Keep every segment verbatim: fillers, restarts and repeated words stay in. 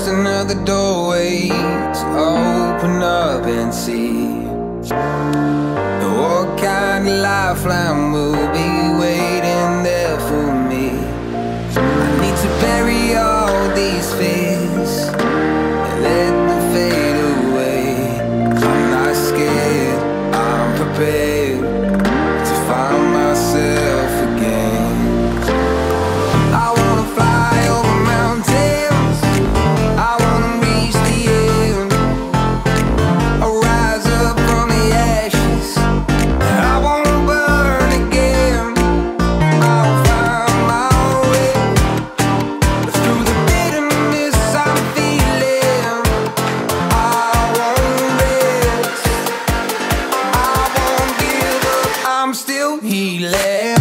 just another doorway to open up and see what kind of lifeline will be waiting there for me. I need to bury all these fears and let them fade away. I'm not scared, I'm prepared to find myself again. I wanna fly over mountains, I wanna reach the end. I'll rise up from the ashes, I won't burn again. I'll find my way through the bitterness I'm feeling. I won't rest, I won't give up, I'm still healing.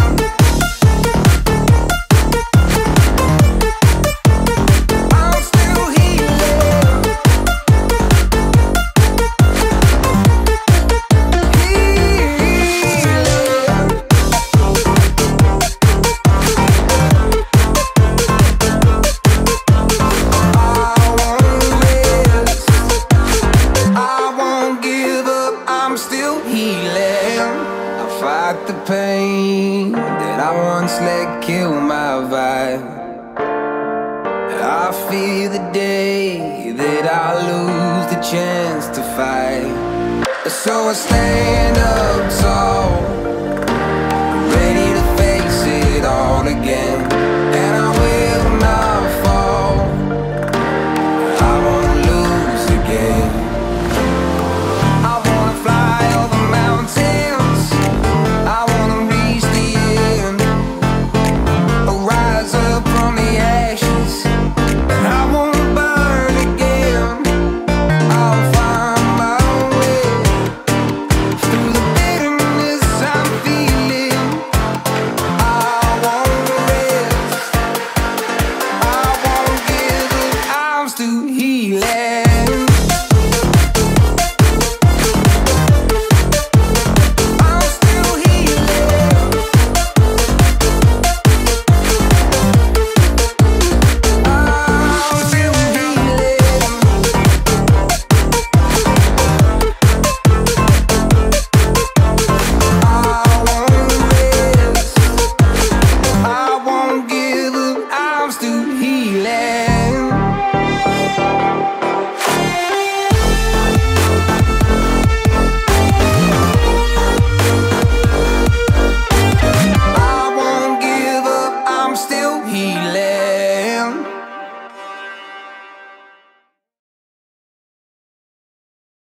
I'm still healing. I fight the pain that I once let kill my vibe. I fear the day that I lose the chance to fight. So I stand up tall